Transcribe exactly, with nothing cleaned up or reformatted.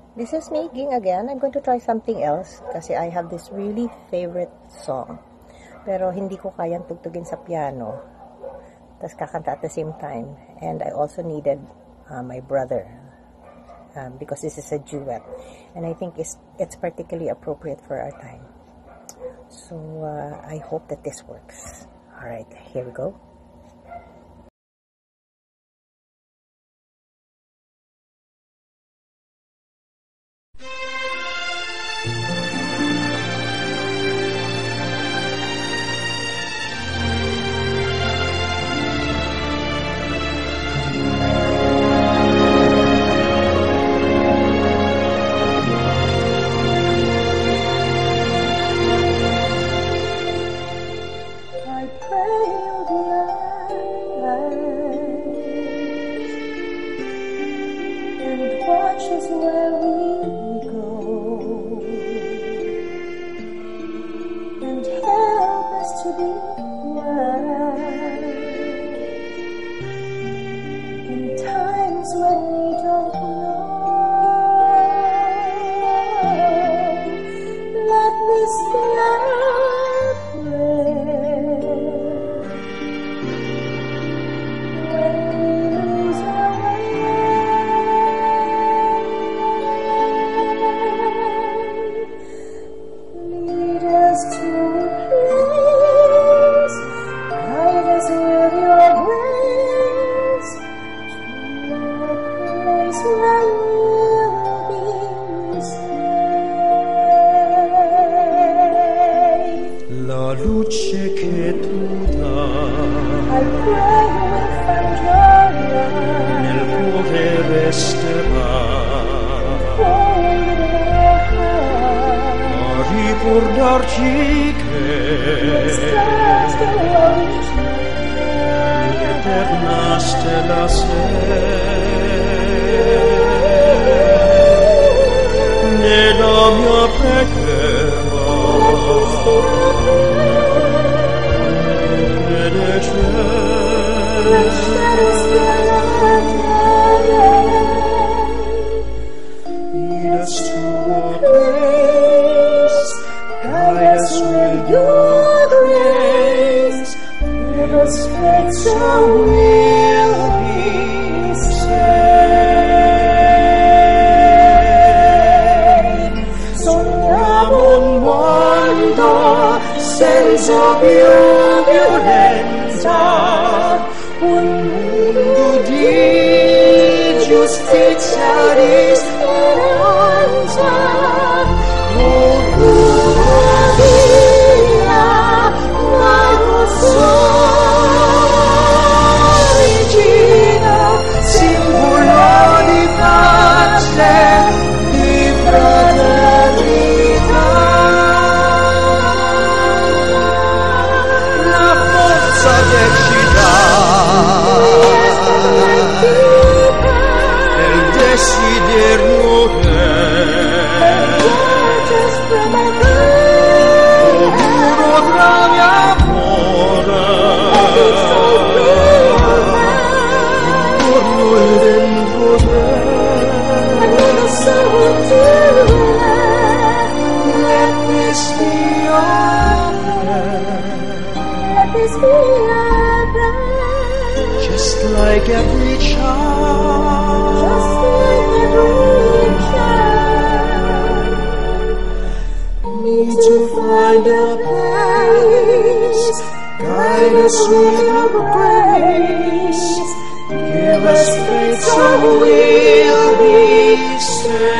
This is me, Ging, again. I'm going to try something else kasi I have this really favorite song. Pero hindi ko kayang tugtugin sa piano. Tapos kakanta at the same time. And I also needed uh, my brother um, because this is a duet. And I think it's, it's particularly appropriate for our time. So uh, I hope that this works. Alright, here we go. Watch us where we go, and help us to be wise in times when we don't know. Let this be our prayer when we lose our way. La luce che tu dai I pray we find your love. nel cuore resterà Hold it in our heart. a ricordarci che Stars glowing l'eterna stella sei nella mia preghiera. Lead us to a place, guide us with your grace, give us faith so we'll be saved. Sogniamo un mondo senza più violenza, un mondo di giustizia, di speranza. Oh, tua via, la nostra regina, simbolo di pace, di fraternità. La forza che ci dà il desiderio che oh, muro tra mio amore intorno e dentro te. Let this be our prayer, just like every child, just like every child. need to find a place, guide us with your grace, give us faith so we'll be saved.